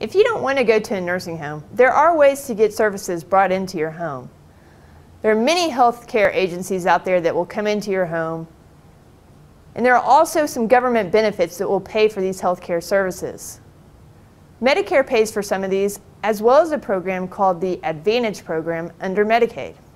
If you don't want to go to a nursing home, there are ways to get services brought into your home. There are many healthcare agencies out there that will come into your home, and there are also some government benefits that will pay for these healthcare services. Medicare pays for some of these, as well as a program called the Advantage Program under Medicaid.